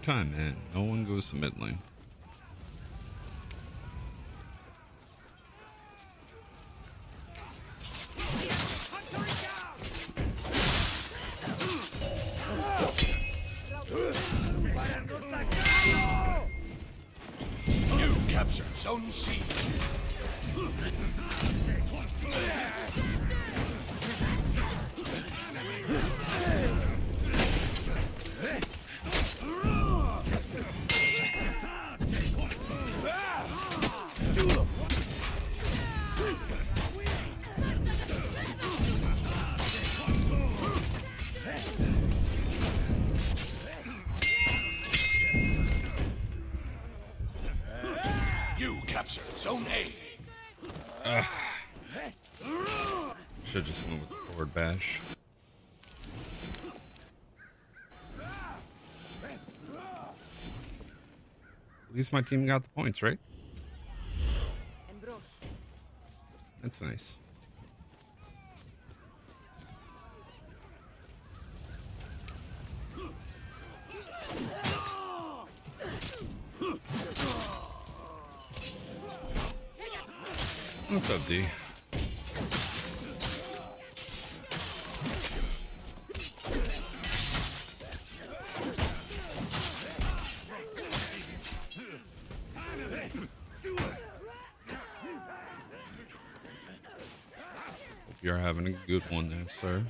time, man. No one goes to mid lane. You captured Zone C. You captured Zone A. Should just went with the forward bash. At least my team got the points, right? That's nice. What's up, D? Hope you're having a good one there, sir.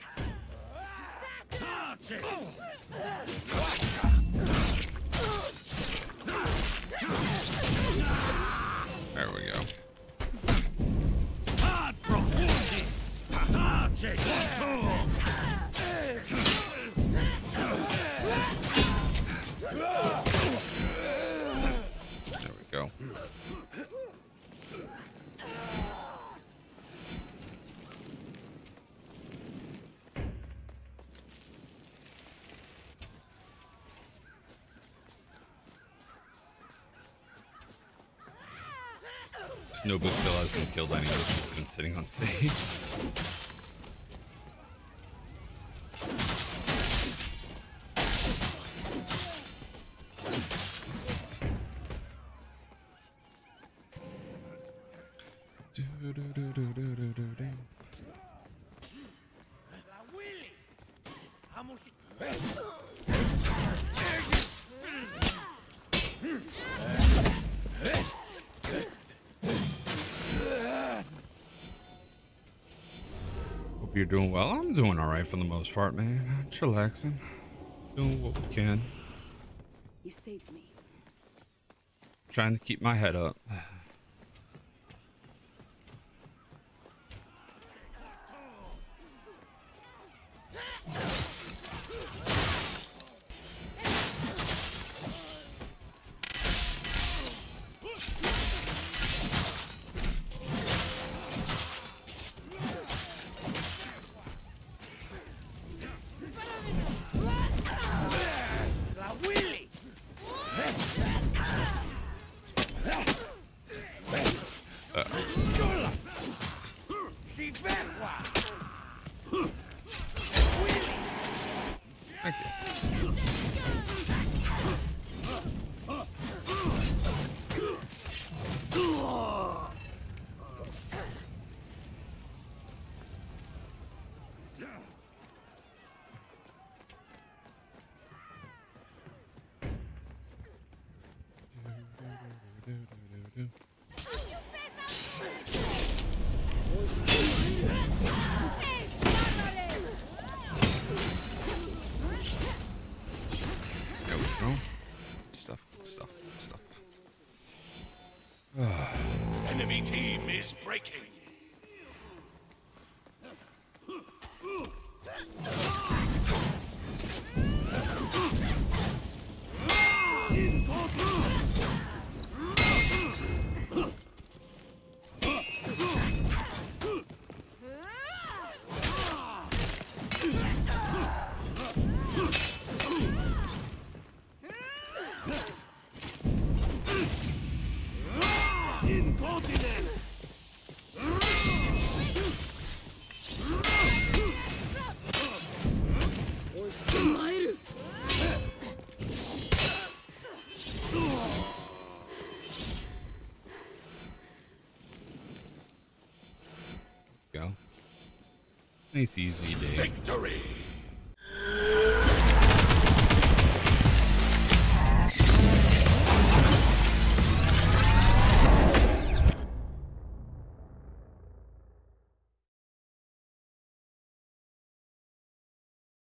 There we go. There we go. Snobu still hasn't killed anyone. She's been sitting on stage. Hope you're doing well. I'm doing all right for the most part, man. Just relaxing, doing what we can. You saved me. Trying to keep my head up. Thank you. There we go. Stuff. Enemy team is breaking. Go. Nice easy day. Victory!